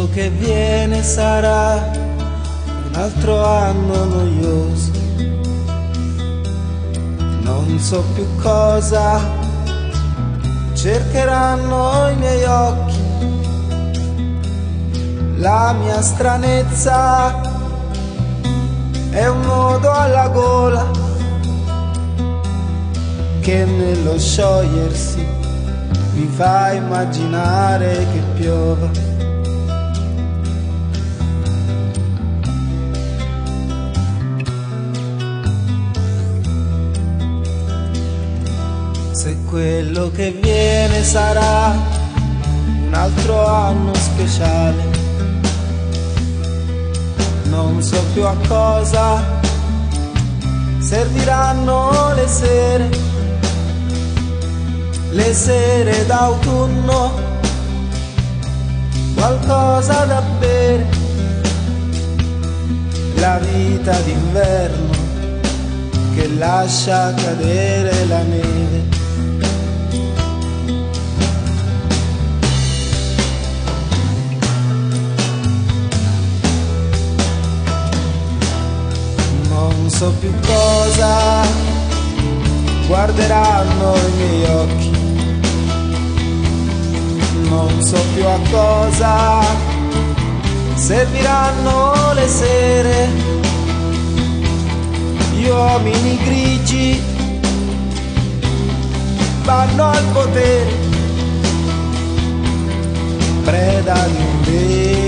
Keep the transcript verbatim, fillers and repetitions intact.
quello che viene sarà un altro anno noioso. Non so più cosa cercheranno i miei occhi. La mia stranezza è un nodo alla gola che nello sciogliersi mi fa immaginare che piova. Se quello che viene sarà un altro anno speciale, non so più a cosa serviranno le sere, le sere d'autunno, qualcosa da bere, la vita d'inverno che lascia cadere la neve. Non so più cosa guarderanno i miei occhi, non so più a cosa serviranno le sere. Gli uomini grigi vanno al potere, preda di un bene.